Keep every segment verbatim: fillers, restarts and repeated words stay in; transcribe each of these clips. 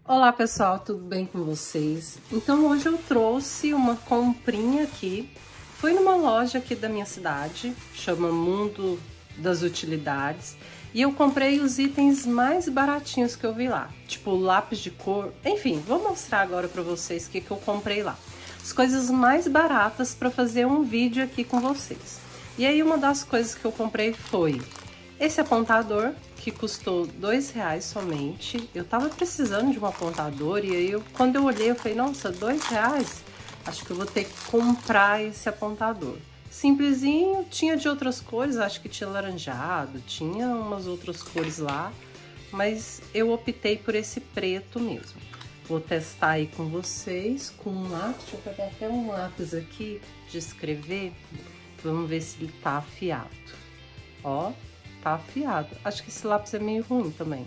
Olá pessoal, tudo bem com vocês? Então hoje eu trouxe uma comprinha aqui. Fui numa loja aqui da minha cidade, chama Mundo das Utilidades, e eu comprei os itens mais baratinhos que eu vi lá, tipo lápis de cor. Enfim, vou mostrar agora pra vocês o que, que eu comprei lá. As coisas mais baratas para fazer um vídeo aqui com vocês. E aí uma das coisas que eu comprei foi esse apontador, que custou dois reais somente. Eu tava precisando de um apontador e aí eu, quando eu olhei eu falei, nossa, dois reais? Acho que eu vou ter que comprar esse apontador. Simplesinho, tinha de outras cores, acho que tinha laranjado, tinha umas outras cores lá, mas eu optei por esse preto mesmo. Vou testar aí com vocês, com um lápis, deixa eu pegar até um lápis aqui de escrever, vamos ver se ele tá afiado. Ó, tá afiado. Acho que esse lápis é meio ruim também.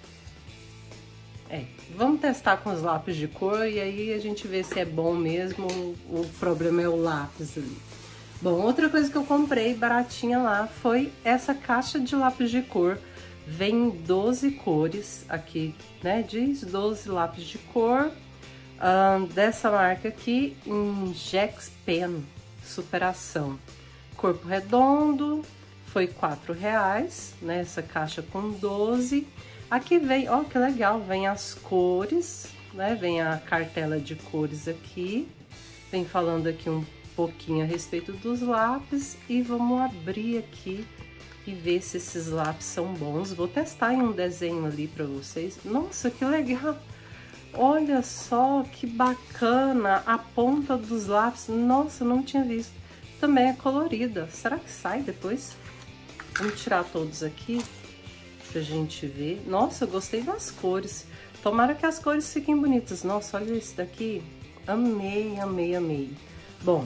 É, vamos testar com os lápis de cor e aí a gente vê se é bom mesmo ou o problema é o lápis ali. Bom, outra coisa que eu comprei baratinha lá foi essa caixa de lápis de cor. Vem doze cores aqui, né? Diz doze lápis de cor. Um, dessa marca aqui, Ingex Pen Superação. Corpo redondo. Foi quatro reais, né? Essa caixa com doze. Aqui vem, ó, que legal, vem as cores, né? Vem a cartela de cores aqui. Vem falando aqui um pouquinho a respeito dos lápis. E vamos abrir aqui e ver se esses lápis são bons. Vou testar em um desenho ali pra vocês. Nossa, que legal! Olha só que bacana a ponta dos lápis. Nossa, não tinha visto. Também é colorida. Será que sai depois? Vamos tirar todos aqui pra gente ver. Nossa, eu gostei das cores. Tomara que as cores fiquem bonitas. Nossa, olha esse daqui. Amei, amei, amei. Bom,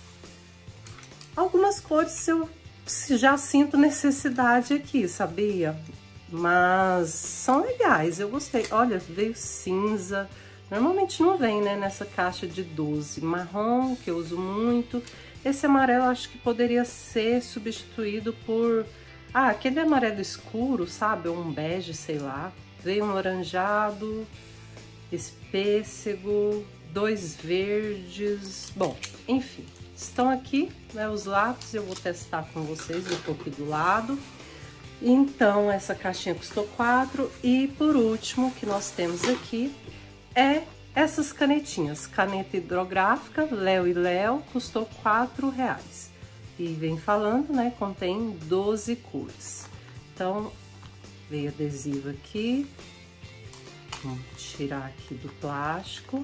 algumas cores eu já sinto necessidade aqui, sabia? Mas são legais, eu gostei. Olha, veio cinza. Normalmente não vem, né, nessa caixa de doze. Marrom, que eu uso muito. Esse amarelo acho que poderia ser substituído por... Ah, aquele amarelo escuro, sabe? Ou um bege, sei lá. Veio um laranjado, esse pêssego, dois verdes... Bom, enfim. Estão aqui, né, os lápis. Eu vou testar com vocês, eu tô aqui do lado. Então, essa caixinha custou quatro. E por último, que nós temos aqui, é... essas canetinhas, caneta hidrográfica, Léo e Léo, custou quatro reais. E vem falando, né, contém doze cores. Então, veio adesivo aqui. Vamos tirar aqui do plástico.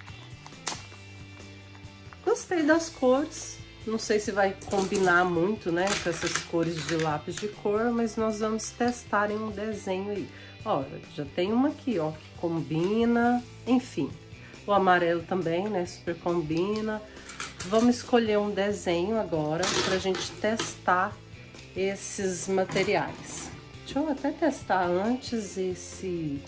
Gostei das cores. Não sei se vai combinar muito, né, com essas cores de lápis de cor, mas nós vamos testar em um desenho aí. Ó, já tem uma aqui, ó, que combina, enfim. O amarelo também, né, super combina. Vamos escolher um desenho agora pra gente testar esses materiais. Deixa eu até testar antes esse...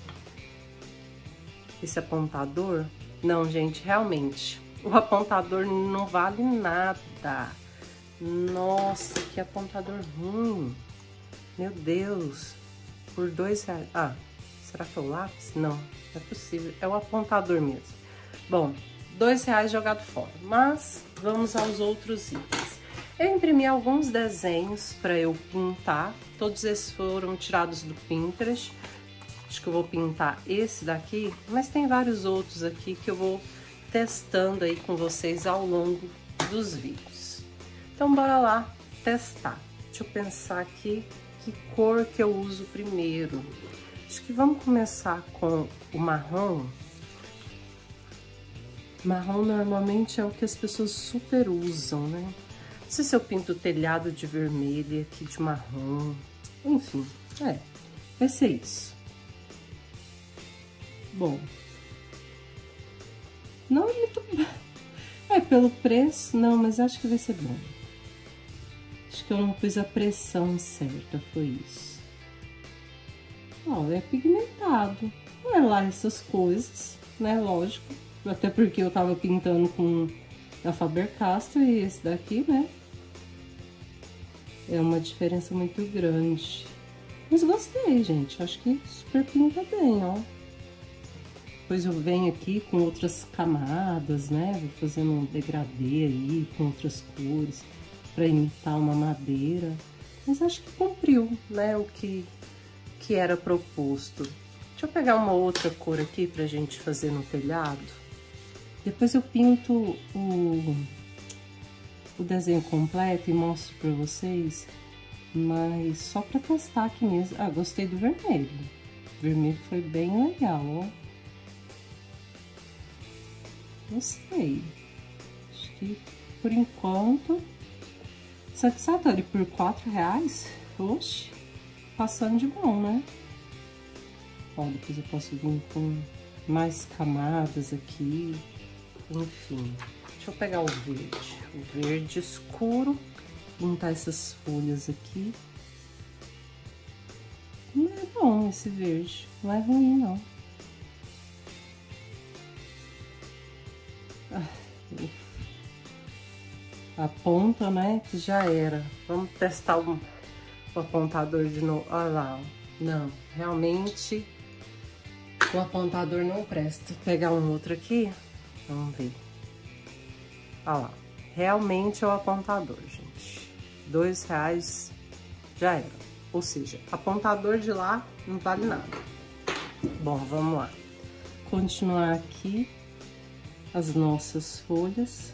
Esse apontador. Não, gente, realmente, o apontador não vale nada. Nossa, que apontador ruim. Meu Deus. Por dois reais. Ah, será que é o lápis? Não, não é possível. É o apontador mesmo. Bom, dois reais jogado fora. Mas vamos aos outros itens. Eu imprimi alguns desenhos para eu pintar. Todos esses foram tirados do Pinterest. Acho que eu vou pintar esse daqui, mas tem vários outros aqui que eu vou testando aí com vocês ao longo dos vídeos. Então, bora lá testar. Deixa eu pensar aqui que cor que eu uso primeiro. Acho que vamos começar com o marrom. Marrom normalmente é o que as pessoas super usam, né? Não sei se eu pinto o telhado de vermelho aqui de marrom. Enfim, é, vai ser isso. Bom, não é muito... É, pelo preço, não, mas acho que vai ser bom. Acho que eu não pus a pressão certa, foi isso. Ó, é pigmentado. Não é lá essas coisas, né? Lógico. Até porque eu tava pintando com a Faber-Castell e esse daqui, né? É uma diferença muito grande. Mas gostei, gente. Acho que super pinta bem, ó. Depois eu venho aqui com outras camadas, né? Vou fazendo um degradê aí com outras cores para imitar uma madeira. Mas acho que cumpriu, né? O que, que era proposto. Deixa eu pegar uma outra cor aqui pra gente fazer no telhado. Depois eu pinto o, o desenho completo e mostro pra vocês. Mas só pra testar aqui mesmo. Ah, gostei do vermelho. O vermelho foi bem legal, ó. Gostei. Acho que por enquanto... Satisfatório por quatro reais? Oxe, passando de bom, né? Ó, depois eu posso vir com mais camadas aqui. Enfim, deixa eu pegar o verde. O verde escuro. Pintar essas folhas aqui. Não é bom esse verde, não é ruim não. Ah, a ponta, né, que já era. Vamos testar um, o apontador de novo. Olha lá, não, realmente o apontador não presta. Vou pegar um outro aqui, vamos ver. Olha lá, realmente é o apontador, gente. Dois reais já era. Ou seja, apontador de lá não vale nada. Bom, vamos lá. Continuar aqui as nossas folhas.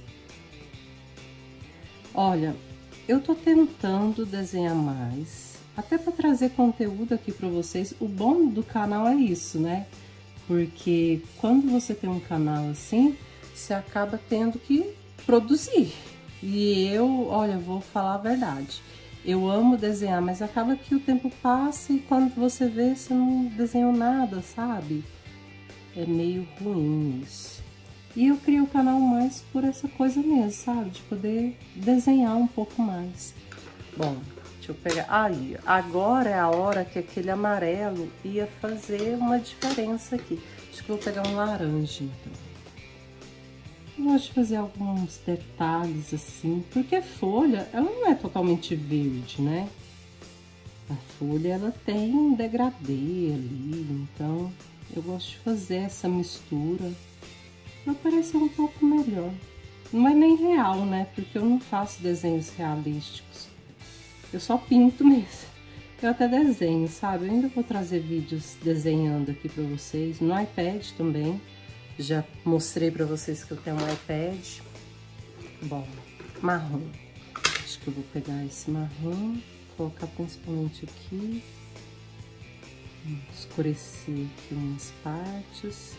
Olha, eu tô tentando desenhar mais, até para trazer conteúdo aqui para vocês. O bom do canal é isso, né? Porque quando você tem um canal assim, você acaba tendo que produzir. E eu, olha, vou falar a verdade, eu amo desenhar, mas acaba que o tempo passa e quando você vê, você não desenhou nada, sabe? É meio ruim isso. E eu criei o canal mais por essa coisa mesmo, sabe? De poder desenhar um pouco mais. Bom, deixa eu pegar... Aí, agora é a hora que aquele amarelo ia fazer uma diferença aqui. Acho que eu vou pegar um laranja, então. Eu gosto de fazer alguns detalhes assim, porque a folha, ela não é totalmente verde, né? A folha, ela tem um degradê ali, então eu gosto de fazer essa mistura pra parecer um pouco melhor. Não é nem real, né? Porque eu não faço desenhos realísticos. Eu só pinto mesmo. Eu até desenho, sabe? Eu ainda vou trazer vídeos desenhando aqui pra vocês, no iPad também. Já mostrei pra vocês que eu tenho um iPad. Bom, marrom. Acho que eu vou pegar esse marrom, colocar principalmente aqui. Escurecer aqui umas partes.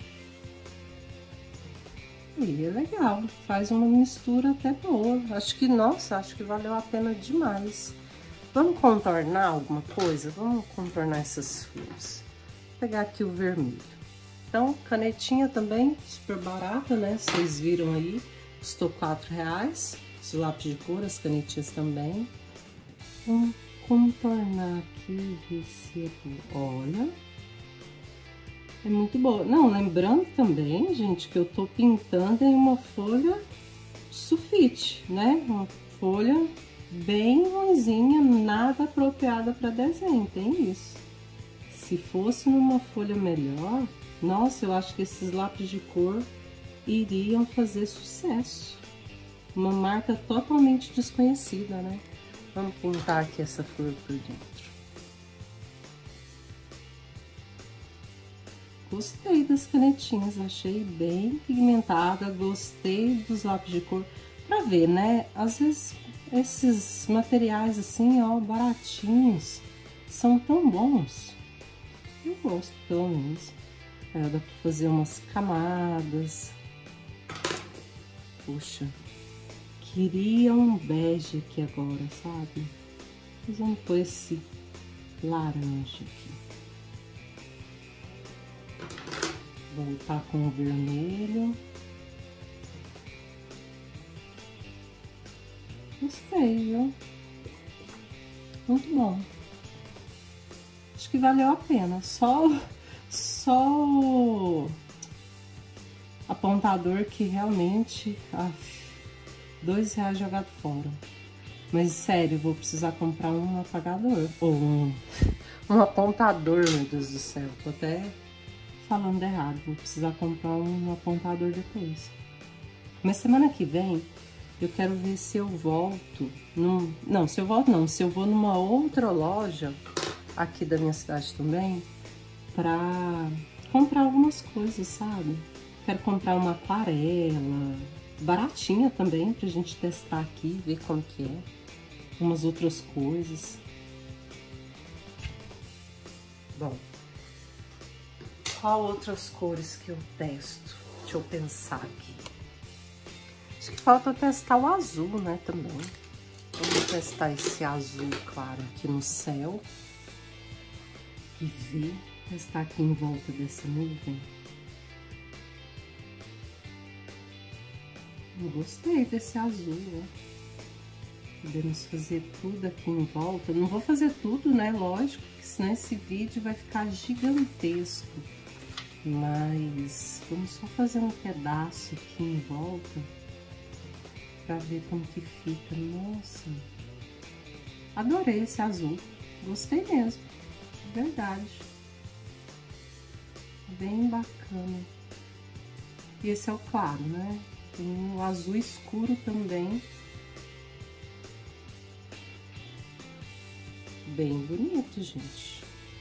E é legal, faz uma mistura até boa. Acho que, nossa, acho que valeu a pena demais. Vamos contornar alguma coisa? Vamos contornar essas folhas. Vou pegar aqui o vermelho. Então, canetinha também, super barata, né? Vocês viram aí, custou quatro reais. Os lápis de cor, as canetinhas também. Vamos contornar aqui, ver se é boa. Olha, é muito boa. Não, lembrando também, gente, que eu tô pintando em uma folha sulfite, né? Uma folha bem ruinzinha, nada apropriada para desenho, tem isso. Se fosse numa folha melhor... Nossa, eu acho que esses lápis de cor iriam fazer sucesso. Uma marca totalmente desconhecida, né? Vamos pintar aqui essa flor por dentro. Gostei das canetinhas, achei bem pigmentada, gostei dos lápis de cor. Pra ver, né? Às vezes esses materiais assim, ó, baratinhos, são tão bons. Eu gosto, pelo menos. É, dá pra fazer umas camadas. Puxa, queria um bege aqui agora, sabe? Mas vamos pôr esse laranja aqui. Voltar com o vermelho. Gostei, viu? Muito bom. Acho que valeu a pena. Só... Só o apontador que realmente, af, dois reais jogado fora. Mas sério, vou precisar comprar um apagador, ou um, um apontador, meu Deus do céu. Tô até falando errado, vou precisar comprar um apontador depois. Mas semana que vem eu quero ver se eu volto, num, não, se eu volto não, se eu vou numa outra loja aqui da minha cidade também, pra comprar algumas coisas, sabe? Quero comprar uma aquarela, baratinha também, pra gente testar aqui, ver como que é. Umas outras coisas. Bom, qual outras cores que eu testo? Deixa eu pensar aqui. Acho que falta testar o azul, né, também. Vamos testar esse azul claro aqui no céu. E ver, testar aqui em volta dessa nuvem. Eu gostei desse azul, né? Podemos fazer tudo aqui em volta. Não vou fazer tudo, né? Lógico, porque senão esse vídeo vai ficar gigantesco. Mas vamos só fazer um pedaço aqui em volta pra ver como que fica. Nossa, adorei esse azul. Gostei mesmo, verdade. Bem bacana. E esse é o claro, né? Tem um azul escuro também. Bem bonito, gente.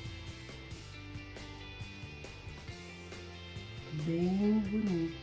Bem bonito.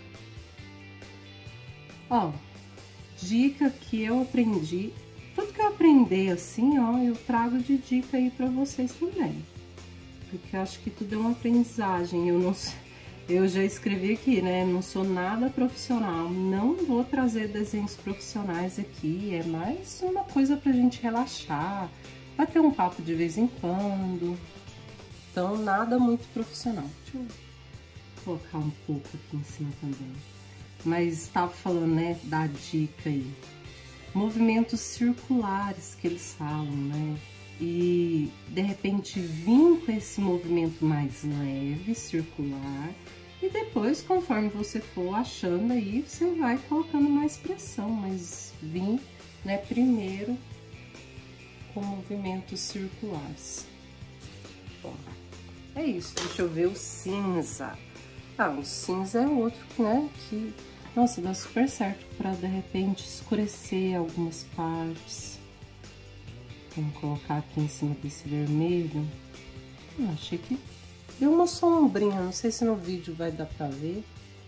Ó, dica que eu aprendi. Tudo que eu aprendi assim, ó, eu trago de dica aí pra vocês também. Porque eu acho que tudo é uma aprendizagem. Eu não sei. Eu já escrevi aqui, né? Não sou nada profissional, não vou trazer desenhos profissionais aqui, é mais uma coisa pra gente relaxar, bater um papo de vez em quando. Então, nada muito profissional. Deixa eu colocar um pouco aqui em cima também. Mas estava falando, né, da dica aí. Movimentos circulares que eles falam, né? E de repente vir com esse movimento mais leve, circular, e depois, conforme você for achando aí, você vai colocando mais pressão, mas vir, né, primeiro com movimentos circulares. Bom, é isso. Deixa eu ver o cinza. Ah, o cinza é outro, né, que, nossa, dá super certo para de repente escurecer algumas partes. Vamos colocar aqui em cima desse vermelho. Eu achei que deu uma sombrinha, não sei se no vídeo vai dar pra ver.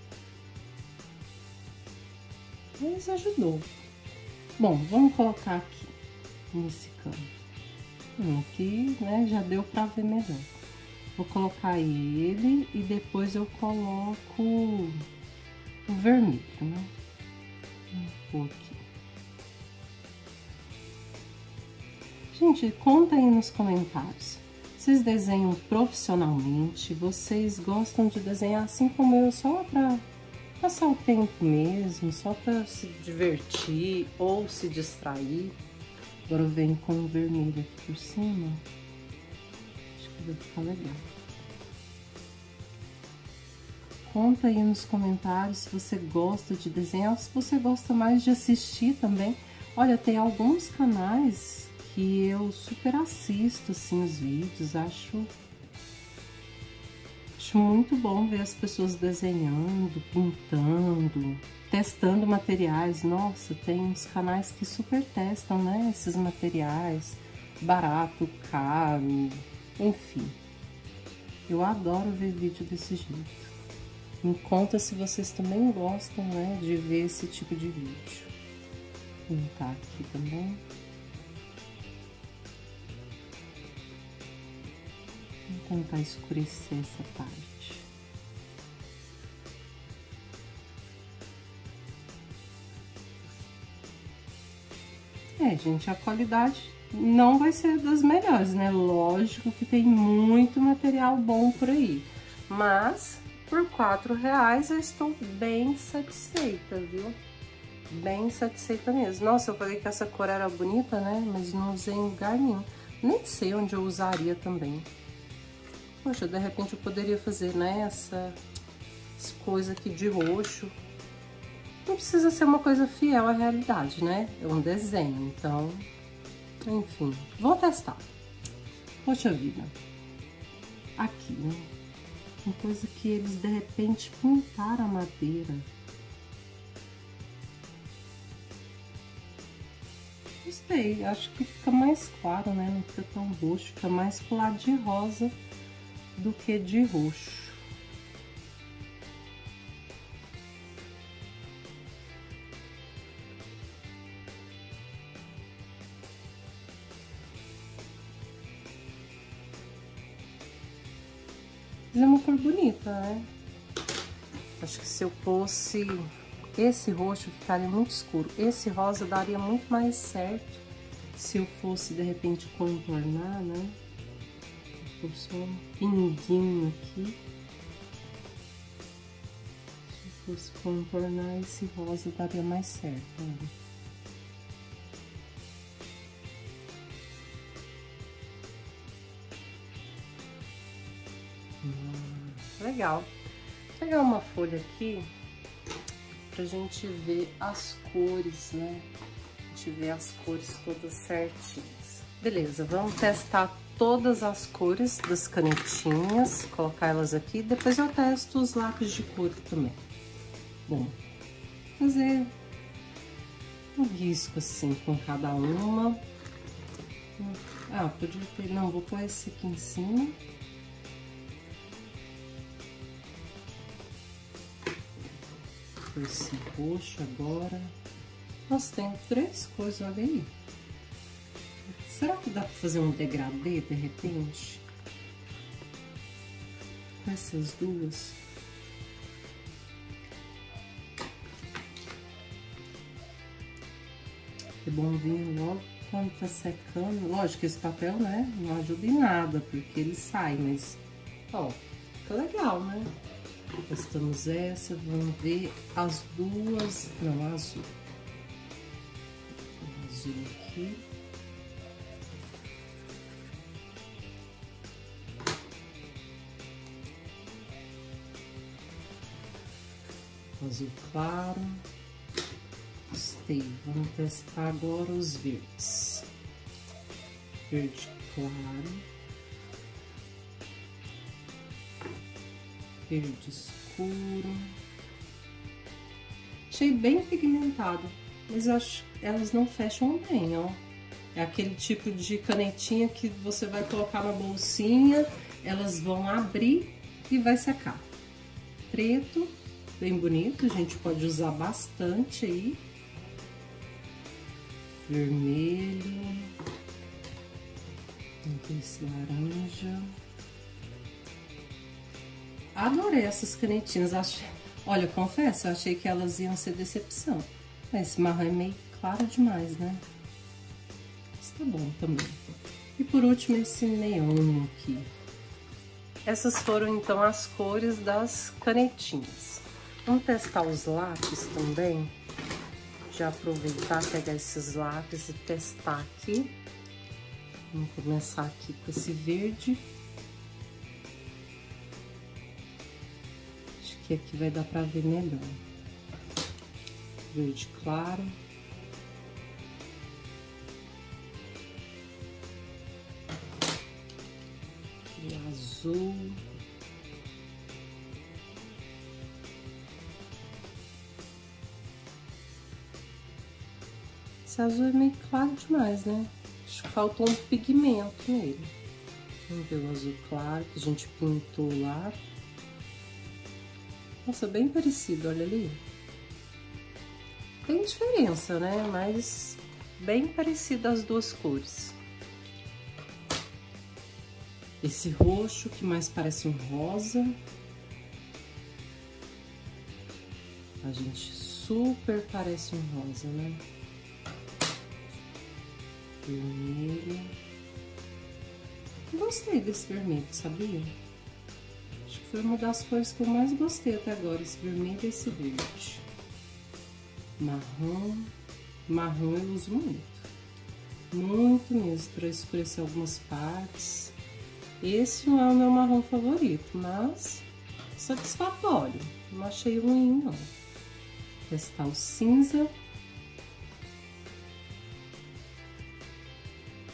Mas ajudou. Bom, vamos colocar aqui, nesse canto. Aqui, né, já deu pra ver melhor. Vou colocar ele e depois eu coloco o vermelho, né? Um pouquinho. Gente, conta aí nos comentários. Vocês desenham profissionalmente? Vocês gostam de desenhar assim como eu, só pra passar o tempo mesmo, só pra se divertir ou se distrair? Agora eu venho com o vermelho aqui por cima. Acho que vai ficar legal. Conta aí nos comentários se você gosta de desenhar ou se você gosta mais de assistir também. Olha, tem alguns canais que eu super assisto, assim, os vídeos, acho, acho muito bom ver as pessoas desenhando, pintando, testando materiais. Nossa, tem uns canais que super testam, né, esses materiais, barato, caro, enfim. Eu adoro ver vídeo desse jeito. Me conta se vocês também gostam, né, de ver esse tipo de vídeo. Vou pintar aqui também. Vou tentar escurecer essa parte. É, gente, a qualidade não vai ser das melhores, né? Lógico que tem muito material bom por aí. Mas, por quatro reais eu estou bem satisfeita, viu? Bem satisfeita mesmo. Nossa, eu falei que essa cor era bonita, né? Mas não usei em lugar nenhum. Nem sei onde eu usaria também. Poxa, de repente eu poderia fazer, né, essa, essa coisa aqui de roxo. Não precisa ser uma coisa fiel à realidade, né? É um desenho, então, enfim, vou testar. Poxa vida. Aqui, né? Tem coisa que eles de repente pintaram a madeira. Gostei, acho que fica mais claro, né? Não fica tão roxo, fica mais pro lado de rosa do que de roxo. Mas é uma cor bonita, né? Acho que se eu fosse esse roxo ficaria muito escuro. Esse rosa daria muito mais certo se eu fosse de repente contornar, né? Vou só um pinguinho aqui. Se eu fosse contornar esse rosa daria mais certo, olha. Hum, legal. Vou pegar uma folha aqui pra gente ver as cores, né? A gente ver as cores todas certinhas. Beleza, vamos testar todas as cores das canetinhas, colocar elas aqui. Depois eu testo os lápis de cor também. Bom, fazer um risco assim com cada uma. Ah, podia ter... Não, vou pôr esse aqui em cima. Esse roxo agora. Nossa, tem três cores, olha aí. Será que dá pra fazer um degradê de repente? Com essas duas. É bom vir logo quando tá secando. Lógico que esse papel, né, não ajuda em nada, porque ele sai, mas, ó, fica legal, né? Testamos essa, vamos ver as duas, não, azul. Azul aqui. Azul claro. Gostei. Vamos testar agora os verdes. Verde claro. Verde escuro. Achei bem pigmentado, mas eu acho que elas não fecham bem, ó. É aquele tipo de canetinha que você vai colocar na bolsinha, elas vão abrir e vai secar. Preto, bem bonito, a gente pode usar bastante aí. Vermelho. Esse laranja. Adorei essas canetinhas, acho... Olha, eu confesso, eu achei que elas iam ser decepção. Esse marrom é meio claro demais, né? Mas tá bom também. E por último, esse neon aqui. Essas foram, então, as cores das canetinhas. Vamos testar os lápis também. Já aproveitar, pegar esses lápis e testar aqui. Vamos começar aqui com esse verde. Que aqui vai dar pra ver melhor. Verde claro. E azul. Esse azul é meio claro demais, né? Acho que faltou um pigmento nele. Vamos ver o azul claro que a gente pintou lá. Nossa, bem parecido, olha ali. Tem diferença, né? Mas bem parecido as duas cores. Esse roxo que mais parece um rosa. A gente super parece um rosa, né? Vermelho. Gostei desse vermelho, sabia? Foi uma das cores que eu mais gostei até agora, esse vermelho e esse verde. Marrom. Marrom eu uso muito. Muito mesmo, para escurecer algumas partes. Esse não é o meu marrom favorito, mas satisfatório. Não achei ruim, não. Testar o cinza.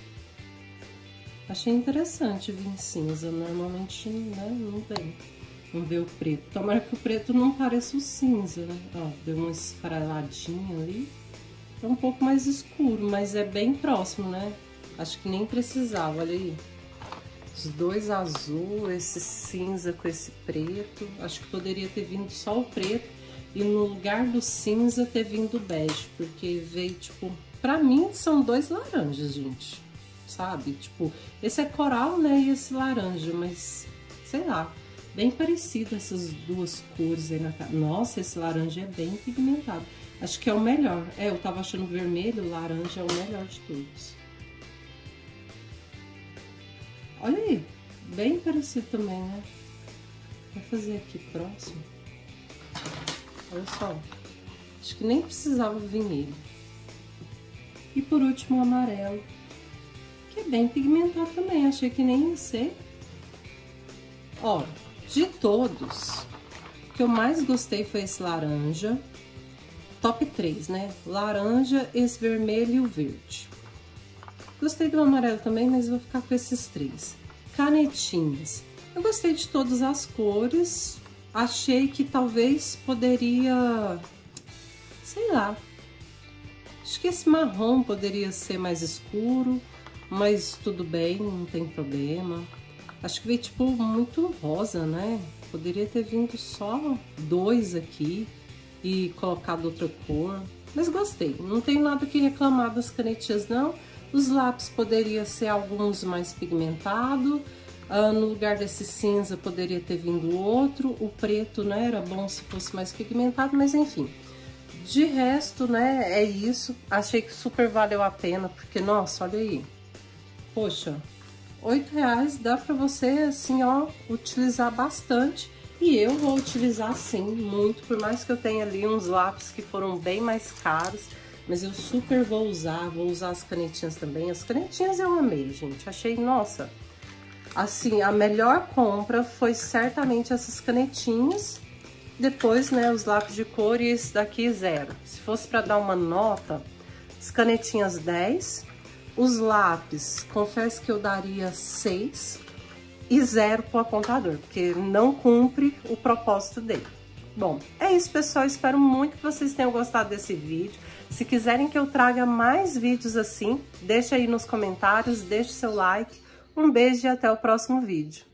Achei interessante vir cinza, normalmente, né, não vem. Vamos ver o preto. Tomara que o preto não pareça o cinza, né? Ó, deu uma esfareladinha ali. É um pouco mais escuro, mas é bem próximo, né? Acho que nem precisava, olha aí. Os dois azul, esse cinza com esse preto. Acho que poderia ter vindo só o preto e no lugar do cinza ter vindo o bege, porque veio, tipo... Pra mim, são dois laranjas, gente, sabe? Tipo, esse é coral, né, e esse laranja, mas, sei lá, bem parecido essas duas cores aí na cara. Nossa, esse laranja é bem pigmentado. Acho que é o melhor. É, eu tava achando vermelho, o laranja é o melhor de todos. Olha aí, bem parecido também, né? Vou fazer aqui próximo. Olha só, acho que nem precisava vir nele. E por último o amarelo, que é bem pigmentado também, achei que nem ia ser. Ó, de todos, o que eu mais gostei foi esse laranja. Top três, né? Laranja, esse vermelho e o verde. Gostei do amarelo também, mas vou ficar com esses três. Canetinhas. Eu gostei de todas as cores. Achei que talvez poderia... Sei lá. Acho que esse marrom poderia ser mais escuro, mas tudo bem, não tem problema. Acho que veio tipo muito rosa, né? Poderia ter vindo só dois aqui e colocado outra cor. Mas gostei, não tenho nada que reclamar das canetinhas não. Os lápis poderia ser alguns mais pigmentados. Ah, no lugar desse cinza poderia ter vindo outro. O preto, né, era bom se fosse mais pigmentado, mas enfim. De resto, né, é isso. Achei que super valeu a pena, porque, nossa, olha aí. Poxa, oito reais dá pra você, assim, ó, utilizar bastante. E eu vou utilizar, sim, muito. Por mais que eu tenha ali uns lápis que foram bem mais caros. Mas eu super vou usar, vou usar as canetinhas também. As canetinhas eu amei, gente. Achei, nossa, assim, a melhor compra foi certamente essas canetinhas. Depois, né, os lápis de cor e esse daqui zero. Se fosse para dar uma nota, as canetinhas dez. Os lápis, confesso que eu daria seis. E zero pro apontador, porque não cumpre o propósito dele. Bom, é isso, pessoal. Espero muito que vocês tenham gostado desse vídeo. Se quiserem que eu traga mais vídeos assim, deixa aí nos comentários, deixa o seu like. Um beijo e até o próximo vídeo.